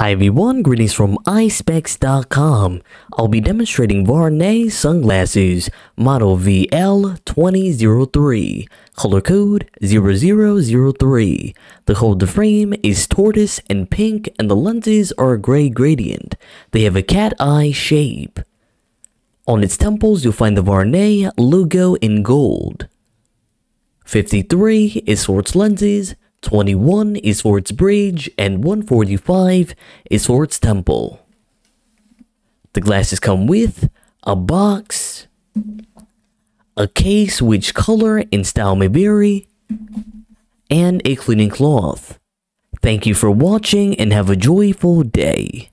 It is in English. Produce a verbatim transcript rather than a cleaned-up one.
Hi everyone, greetings from i specs dot com. I'll be demonstrating Vuarnet sunglasses, model V L twenty oh three, color code zero zero zero three. The holder frame is tortoise and pink and the lenses are a gray gradient. They have a cat eye shape. On its temples you'll find the Vuarnet logo in gold. fifty-three is for its lenses, twenty-one is for its bridge, and one forty-five is for its temple. The glasses come with a box, a case which color and style may vary, and a cleaning cloth. Thank you for watching and have a joyful day.